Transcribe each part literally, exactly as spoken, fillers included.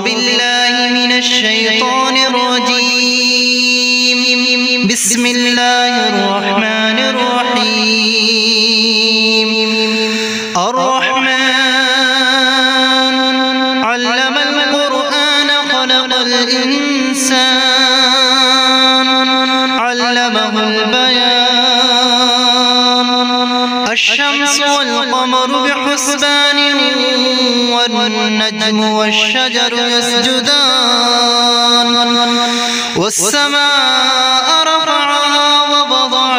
بالله من الشيطان الرجيم. بسم الله الرحمن الرحيم. الرحمن علم القرآن خلق الإنسان علمه البيان. الشمس والقمر بحسبان والنجم والشجر يسجدان. والسماء رفعها ووضع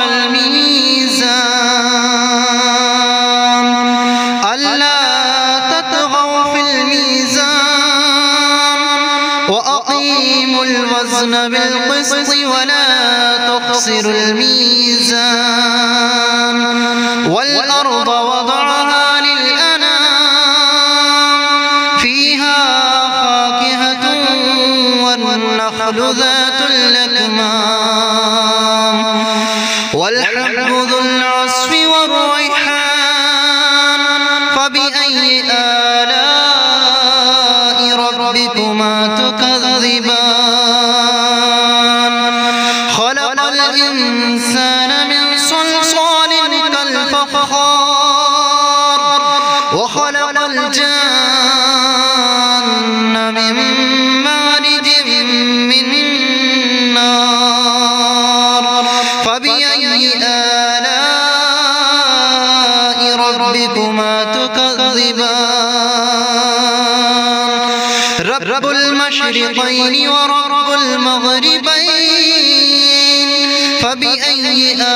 الميزان ألا تطغوا في الميزان وأقيموا الوزن بالقسط ولا تخسروا الميزان. والأرض وضعها للأنام فيها فاكهة والنخل ذات الأكمام والحب ذو العصف والريحان. فبأي آلاء ربكما تكذبان. خلق الإنسان من صلصال كالفخار وخلق الجان من مارج من نار. فبأي آلاء ربكما تكذبان. رب المشرقين ورب المغربين. فبأي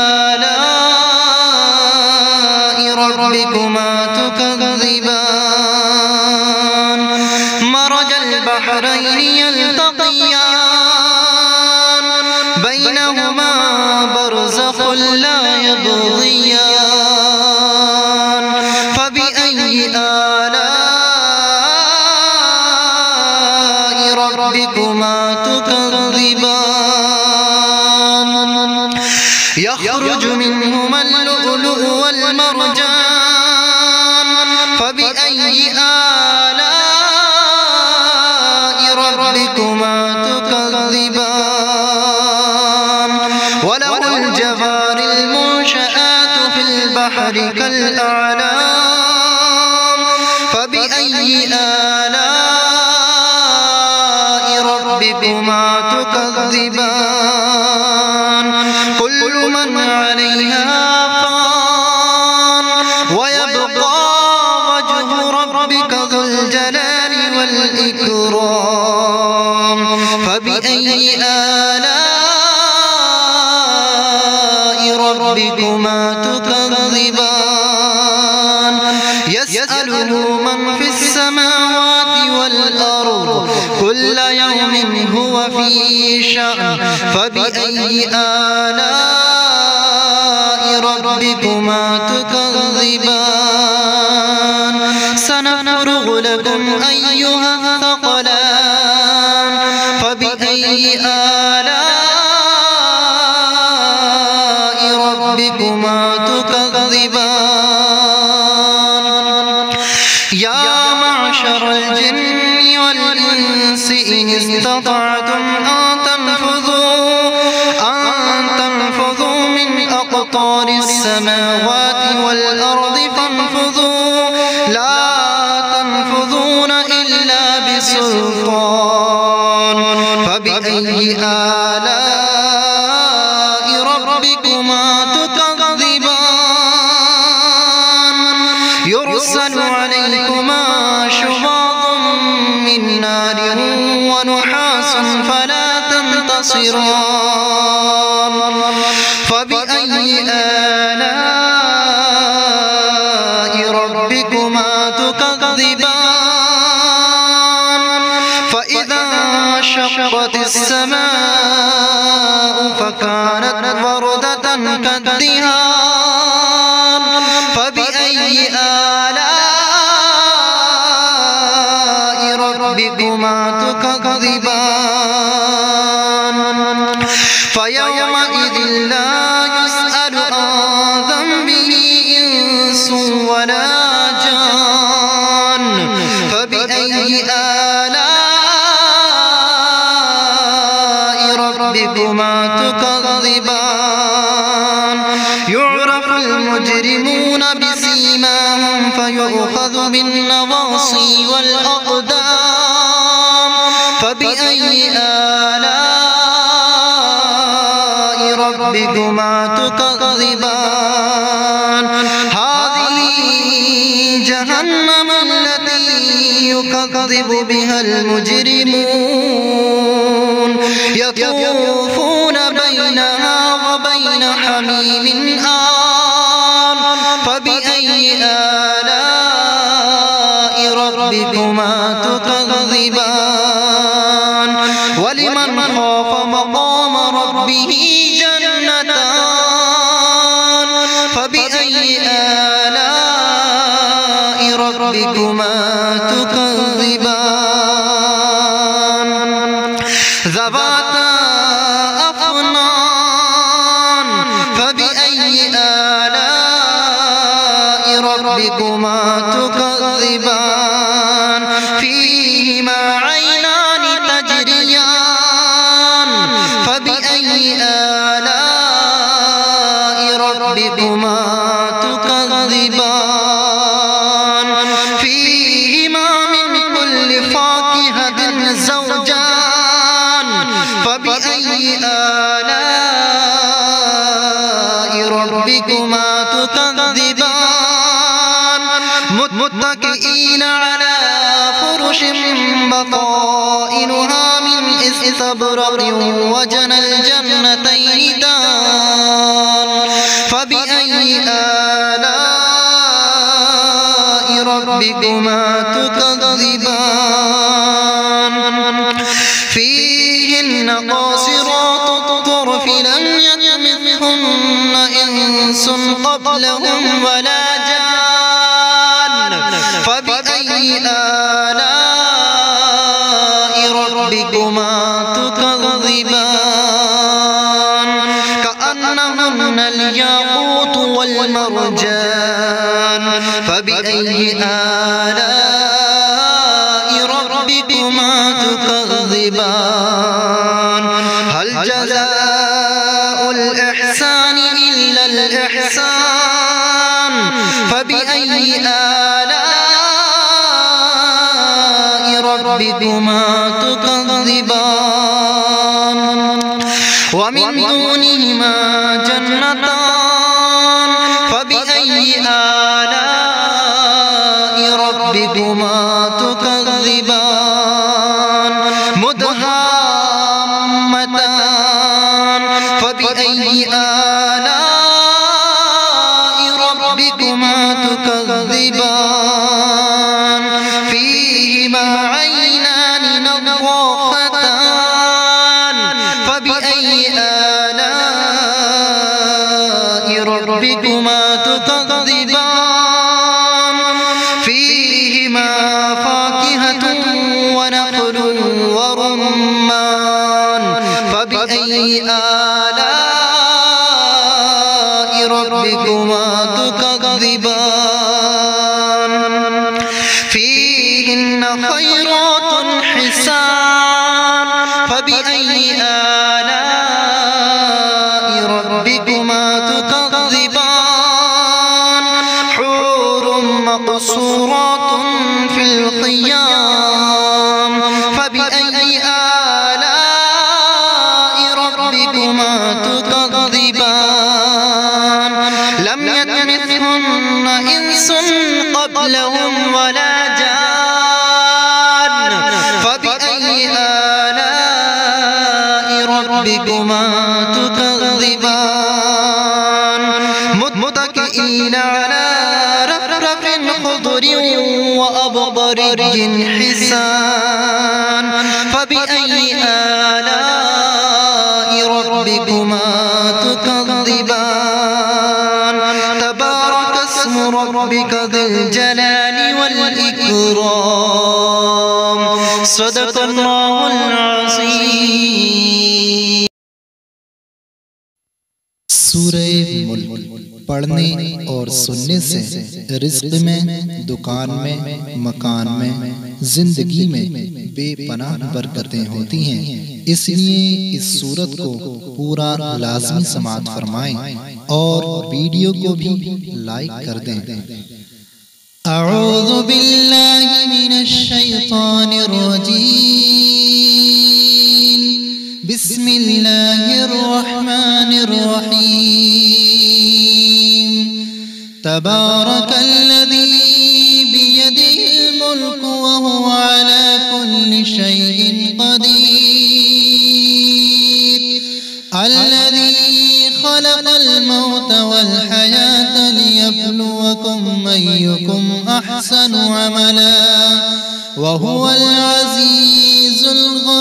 آلاء ربكما تكذبان. مرج البحرين يلتقيان بينهما برزخ لا يبغيان. فبأي آلاء ربكما تكذبان. يخرج منهما اللؤلؤ والمرجان. فبأي آلاء ربكما تكذبان. وله الجوار المنشآت في البحر كالأعلام. فبأي آلاء ربكما تكذبان. كل من عليها فان ويبقى وجه ربك ذو الجلال والإكرام. فبأي آلاء ربكما تكذبان. يسأله من في السماوات والأرض كل يوم هو في شأن. فبأي آلاء ربكما تكذبان. سنفرغ لكم أيها الثقلان. فبأي آلاء ربكما تكذبان. يا معشر الجن والإنس إن استطعتم أن تنفذوا أن تنفذوا من أقطار السماوات والأرض فانفذوا لا تنفذون إلا بسلطان. فبأي آلاء ربكما تكذبان. يرسل عليكما شواظ من نار ونحاس فلا تنتصران. فبأي آلاء ربكما تكذبان. فإذا انشقت السماء فكانت وردة كالدهان. فبأي آلاء ربكما تكذبان. فيومئذ لا يسأل عن ذنبه إنس ولا جان. فبأي آلاء والأقدام فبأي آلاء ربكما تكذبان هذه جهنم التي يكذب بها المجرمون يطوفون بينها وبين حميم آن فبأي آلاء ربكما تكذبان ولمن خاف مقام ربه جنتان فبأي آلاء ربكما تكذبان ذواتا أفنان فبأي آلاء ربكما تكذبان فيهما عينان تجريان فبأي آلاء ربكما تكذبان فيهما من كل فاكهة زوجان فبأي آلاء ربكما تكذبان متكئين على فرش بطائنها من استبرق وجنى الجنتين دان فبأي آلاء ربكما تكذبان فيهن قاصرات الطرف لم يطمثهن إنس قبلهم ولا جان فبأي آلاء ربكما تكذبان كأنهن الياقوت والمرجان فبأي آلاء ربكما تكذبان هل جزاء الإحسان إلا الإحسان فبأي آلاء ربكما تكذبان ومن دونهما جنتان فبأي آلاء ربكما تكذبان مدهامتان فبأي آلاء ربكما تكذبان فيهما عينان نضاختان فبأي آلاء ربكما تكذبان فيهما فاكهة ونخل ورمان فبأي آلاء ربكما تكذبان فيهن خيرات حسان فبأي آلاء ربكما تكذبان حور مقصورات في الخيام فبأي آلاء ربكما تكذبان لم يطمثهن إنس قبلهم ولا جان فبأي آلاء ربكما تكذبان متكئين على رفرف خضر وأبقري حسان فبأي آلاء ربكما تكذبان تبارك اسم ربك ذي الجلال والإكرام صدق الله العظيم सूरह मुल्क पढ़ने और सुनने से रिज़्क़ में, दुकान में, मकान में, जिंदगी में बेपनाह बरकतें होती हैं। इसलिए इस सूरत को पूरा लाज़मी समाअत फरमाएं और वीडियो को भी लाइक कर दें। अऊज़ु बिल्लाहि मिनश शैतानिर रजीम बिस्मिल्लाहिर रहमानिर रहीम तबारकल्लज़ी बियदिहिल मुल्कु व हुवा अला कुल्लि शैइन क़दीर अल्लज़ी खलक़ल मौत वल हयात लियब्लुवकुम अय्युकुम अहसनु अमला व हुवल अज़ीज़ुल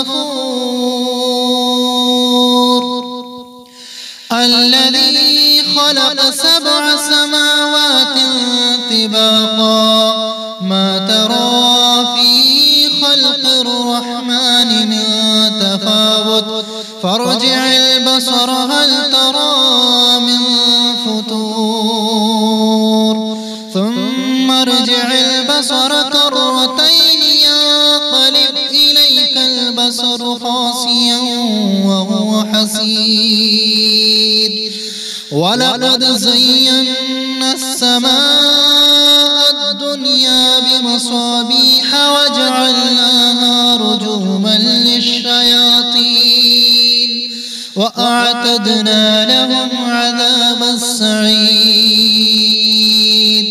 गफूर अल्लज़ी खलक़ सबअ समावातिन तिबाक़ा मा तरा फ़ी ख़ल्क़िर रहमानि मिन तफ़ावुत फ़र्जि'ल बसर हल तरा मिन फ़ुतूर थुम्मा अर्जि'ल बसर कर्रतैन यंक़लिब इलैकल बसर ख़ासियन व हुवा हसीर वलक़द ज़य्यन्ना अस्समाअ दुनिया बिमसाबीह वजअलनाहा रुजुमन लिश्शयातीन वअअतदना लहुम अज़ाबस्सईर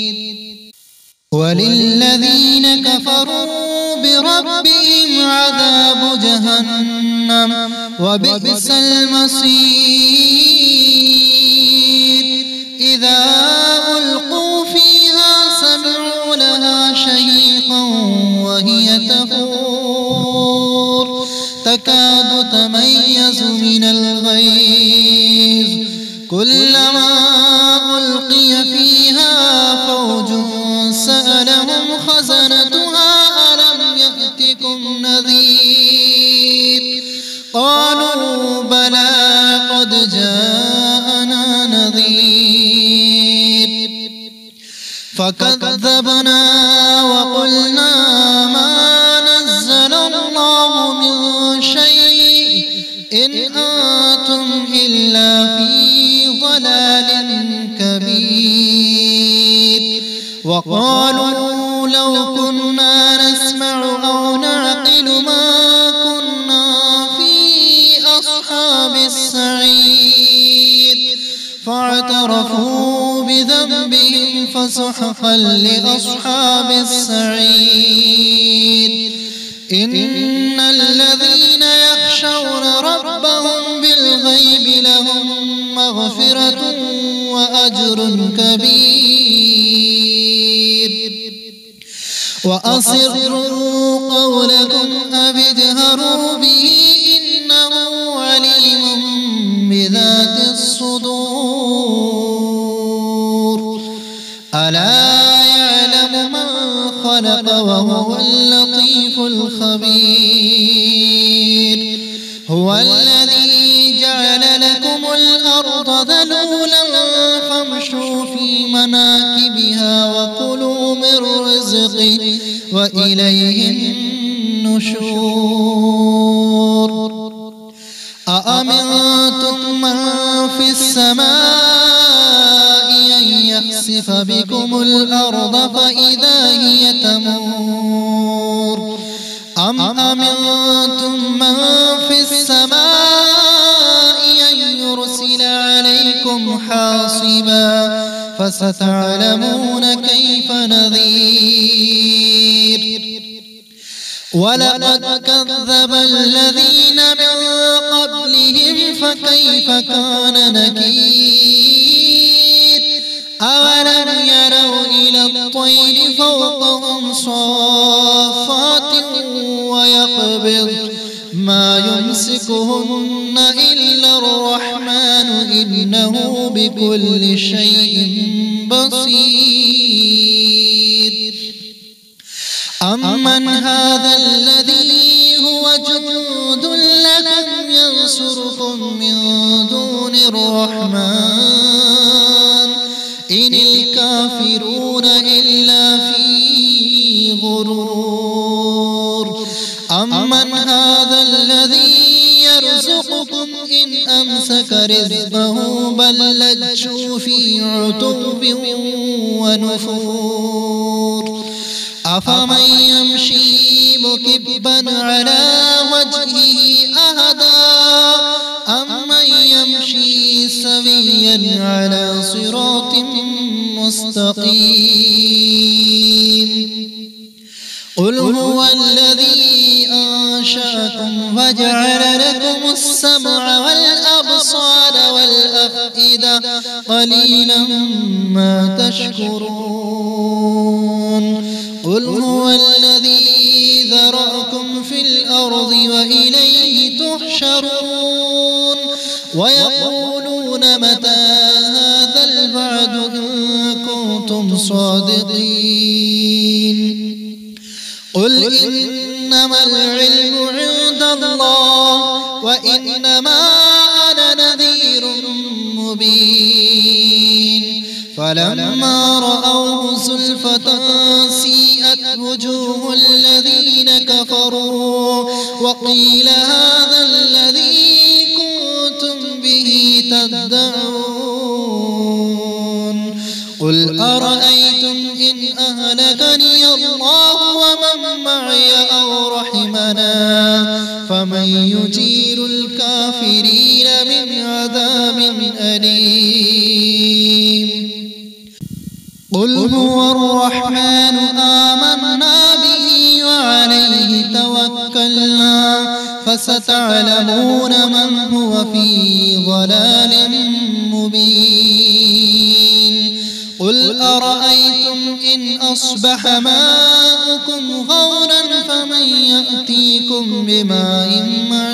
वलिल्लज़ीन कफ़रू बिरब्बिहिम अज़ाबु जहन्नम वबिअसल मसीर इज़ा उल्क़ू फ़ीहा समि'ू लहा शहीक़न वहिय तफूर तकादु तमय्यज़ु मिनल ग़ैज़ कुल्लमा उल्क़िय फ़ीहा फ़ौजुन सअलहुम ख़ज़नतुहा अलम यअतिकुम नज़ीर क़ालू बला क़द जाअना नज़ीर फ़कज़्ज़बना वक़ुलना मा नज़्ज़लल्लाहु मिन शै'इन इन अंतुम इल्ला फ़ी ज़लालिन कबीर वक़ालू लौ कुन्ना नस्मअु औ नअक़िलु मा कुन्ना फ़ी अस्हाबिस सईर फ़अतरफ़ू बिज़ंबिहिम फ़सुहक़न लिअस्हाबिस सईर इन्नल लज़ीना यख़शौना रब्बहुम बिलग़ैबि लहुम मग़फ़िरतुन व अज्रुन कबीर वअसिर्रू क़ौलकुम अव इजहरू बिही इन्नहु अलीमुम बिज़ातिस सुदूर अला यअलमु मन ख़लक़ व हुवल लतीफ़ुल ख़बीर हुवल्लज़ी जअल लकुमुल अर्ज़ ज़लूलन फम्शू फ़ी मनाकिबिहा व कुलू मिन रिज़्क़िही व इलैहिन नुशूर अअमिनतुम मन फ़िस समाइ अन यख़सिफ़ बिकुमुल अर्ज़ फ़इज़ा हिय तमूर अम अमिनतुम मन फ़िस समाइ अन युरसिल अलैकुम हासिबा फसतअलमून कैफ़ नज़ीर वलक़द कज़्ज़ब الذين من قبلهم فكيف كان نكير أولم يروا إلى الطير فوقهم صافات ويقبض ما يمسكهن إلا الرحمن إنه بكل شيء بصير أمن هذا الذي هو جند لكم ينصركم من دون الرحمن إن الكافرون إلا في غرور أمن هذا الذي يرزقكم إن أمسك رزقه بل لجوا في عتب ونفور अफमन यमशी मुकिब्बन अला वजहिही अहदा अम्मन यमशी सविय्यन अला सिरातिन मुस्तकीम। क़ुल हुवल्लज़ी अंशअकुम वजअल लकुमुस्समअ वल अब्सार वल अफ़इदा क़लीलन मा तशकुरून। क़ुल हुवल्लज़ी ज़रअकुम फ़िल अर्ज़ि व इलैहि तुहशरून। वयक़ूलून मता हाज़ल वअदु इन कुन्तुम सादिक़ीन। क़ुल इन्नमल इल्मु इंदल्लाह व इन्नमा अना नज़ीरुम मुबीन। फलम्मा रअवहु ज़ुल्फ़तन सीअत वुजूहुल लज़ीन कफ़रू व क़ील हाज़ाल्लज़ी कुन्तुम बिही तद्दऊन। क़ुल अरअयतुम इन अहलकनी अल्लाहु व मन मअय औ रहमना फमन युजीरुल काफिरीन मिन अज़ाबिन अलीम। क़ुल हुवर रहमानु आमन्ना बिही व अलैहि तवक्कलना फसतअलमून मन हुव फी ज़लालिन मुबीन। क़ुल अरअयतुम इन अस्बह माउकुम गौरन फमन यअतीकुम बिमाइन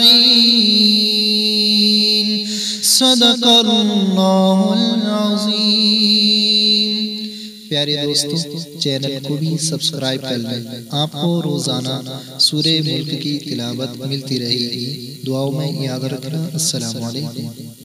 मईन। सदक़ल्लाहुल अज़ीम। प्यारे दोस्तों, चैनल को भी सब्सक्राइब कर लें। आपको रोजाना सूरे मुल्क की तिलावत मिलती रहेगी। दुआओं में याद रखना। अस्सलामु अलैकुम।